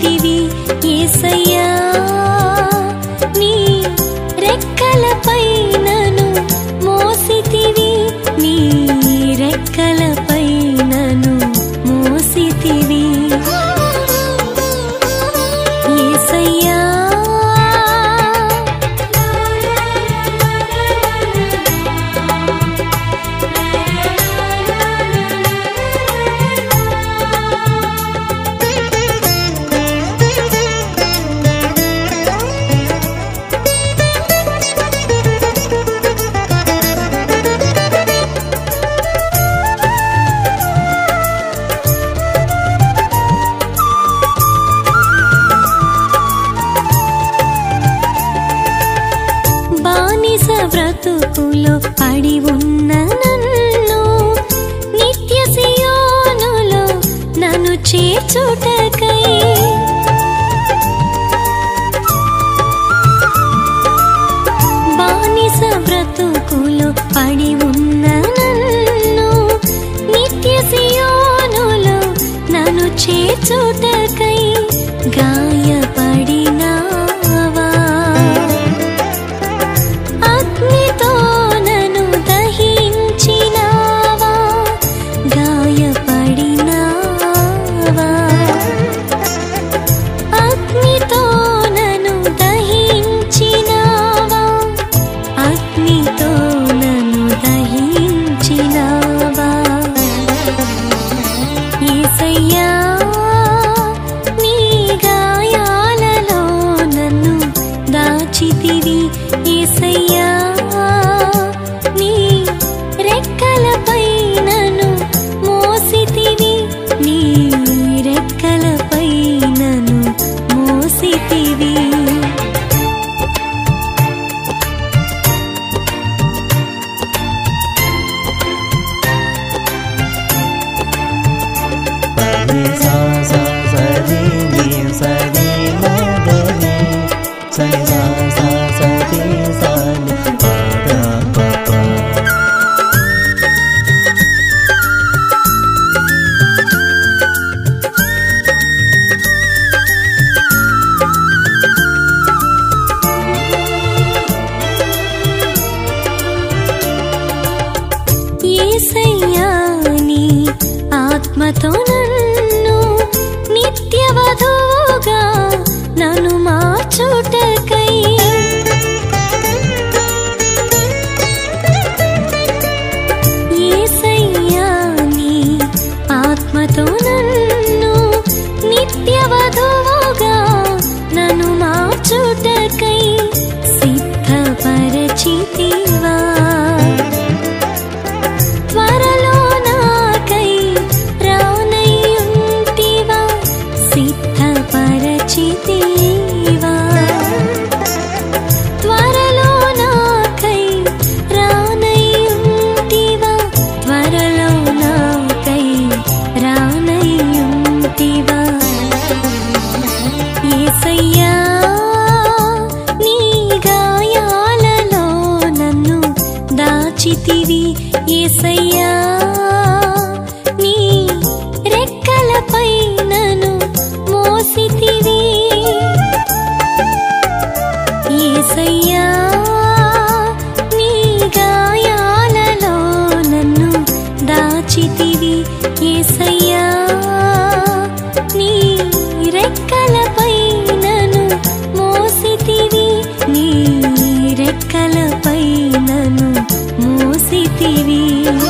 దాచితివి యేసయ్యా నీ రెక్కలపై నన్ను మోసితివి నీ రెక్కలపై నన్ను మోసితివి యేసయ్యా బ్రతుకులో పడి ఉన్న నన్ను నిత్య సియోనులో నన్ను చేర్చుటకై బానిస బ్రతుకులో పడి ఉన్న నన్ను నిత్య సియోనులో నన్ను చేర్చుటకై గాయపడినా యేసయ్యా నీ గాయాలలో నన్ను దాచితివి యేసయ్యా నీ రెక్కలపై నన్ను మోసితివి నీ రెక్కలపై నన్ను మోసితివి యేసయ్యా నీ ఆత్మతో నన్ను నిత్య వధువుగా నన్ను మార్చుటకై యేసయ్యా నీ ఆత్మతో నన్ను నిత్య వధువుగా నన్ను మార్చుటకై సిద్ధపరచితివా త్వరలో నాకై రానయ్యుంటివా సిద్ధపరచితివా త్వరలో నాకై రానయ్యుంటివా త్వరలో నాకై రానయ్యుంటివా యేసయ్యా నీ గాయాలలో నన్ను దాచితివి యేసయ్యా నీ రెక్కలపై నన్ను మోసితివి యేసయ్యా నీ గాయాలలో నన్ను దాచితివి యేసయ్యా నీ రెక్కలపై నన్ను మోసితివి నీ రెక్కలపై నన్ను మోసితివి